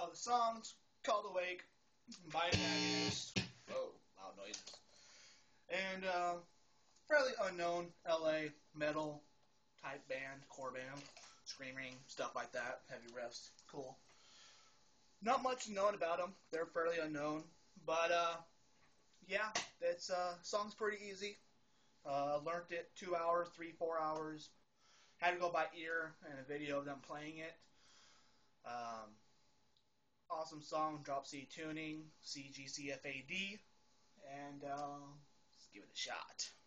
The song's called Awake by Antagonist. Whoa, loud noises. And fairly unknown LA metal type band, core band, screaming, stuff like that, heavy riffs, cool. Not much known about them. They're fairly unknown, but yeah, this song's pretty easy. Learned it 2 hours, 4 hours. Had to go by ear and a video of them playing it. Awesome song, drop C tuning, C G C F A D, and let's give it a shot.